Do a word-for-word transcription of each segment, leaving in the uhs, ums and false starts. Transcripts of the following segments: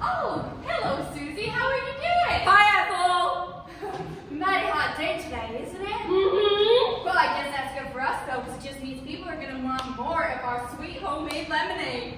Oh, hello, Susie. How are you doing? Hi, Ethel. Mighty hot day today, isn't it? Mm-hmm. Well, I guess that's good for us, though, because it just means people are going to want more of our sweet homemade lemonade.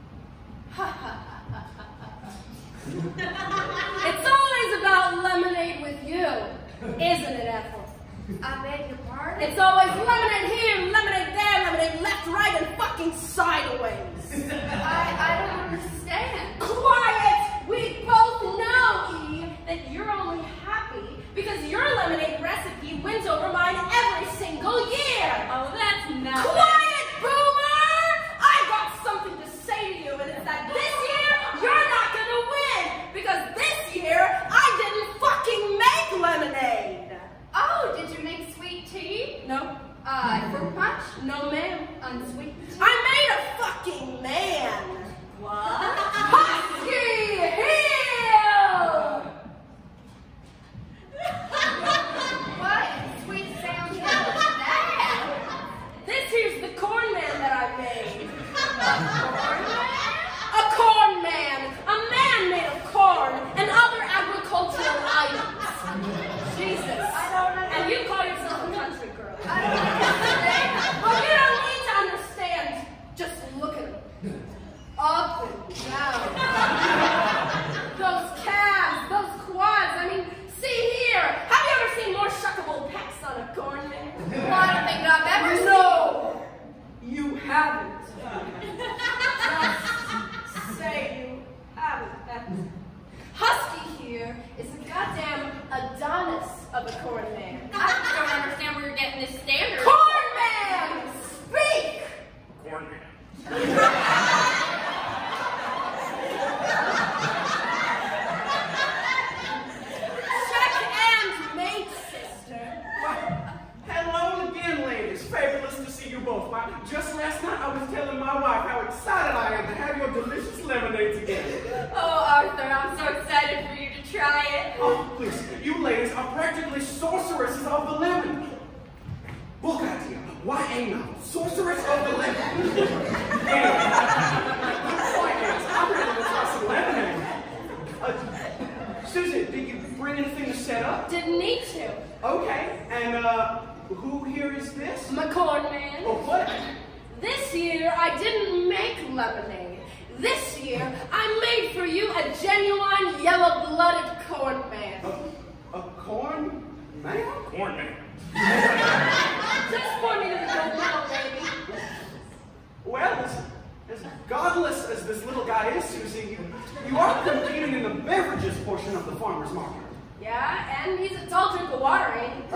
It's always about lemonade with you, isn't it, Ethel? I beg your pardon? It's always lemonade here, lemonade there, lemonade left, right, and fucking sideways. I, I don't understand. Quiet! We both know, Eve, that you're only happy because your lemonade recipe wins over mine every single year. Oh, that's nothing. Quiet, boomer! I got something to say to you, and it's that this year you're not gonna win because this year I didn't fucking make lemonade. Oh, did you make sweet tea? No. Uh, fruit punch? No, ma'am. Unsweet tea? I made a fucking man. What? Husky Hill! What in sweet sound is that? This here's the corn man that I made. Corn man? A corn man. A man made of corn and other agricultural items. Jesus. I don't know. And you call yourself a country girl. I don't understand. Well, you don't need to understand. Just look at them. Up and down. Those calves, those quads. I mean, see here. Have you ever seen more shuckable pecs on a corn man? Well, I don't think I've ever seen. No, you haven't. Just say you haven't. Husky here is a goddamn Adonis of a corn man. I don't understand where you're getting this standard. Corn man, speak! Corn man. Check and mate, sister. Hello again, ladies. Fabulous to see you both. Why, just last night I was telling my wife how excited I am to have your delicious lemonade together. Oh, Arthur, I'm so excited for you to try it. Oh, please, you ladies are practically sorceresses of the lemon. Book idea. Why ain't I sorceress of the lemon? Anyway, the point is, I'm ready to try some lemonade. Uh, Susan, did you bring anything to set up? Didn't need to. Okay, and uh, who here is this? My corn man. Oh, what? This year I didn't make lemonade. This year I made for you a genuine yellow-blooded corn man. A, a corn man? Corn man. Just pour me to the gold medal, baby. Well, as, as godless as this little guy is, Susie, you, you are competing in the beverages portion of the farmer's market. Yeah, and he's a tall drink of water, ain't he?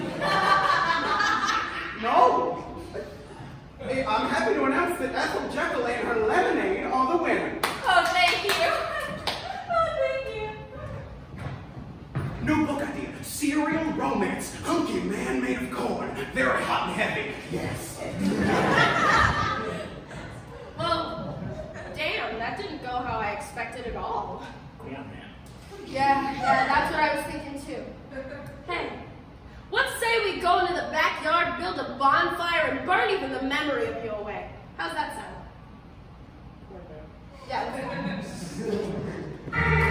No. I, I'm happy to announce that Ethel Jekyll and her lemonade are the winner. Oh, thank you. Oh, thank you. New book idea, serial romance, hunky man made of corn, very hot and heavy. Yes. Well, damn, that didn't go how I expected at all. Corn man. Yeah, yeah, that's what I was thinking too. Hey, let's say we go into the backyard, build a bonfire, and burn even the memory of you away. How's that sound? Yeah.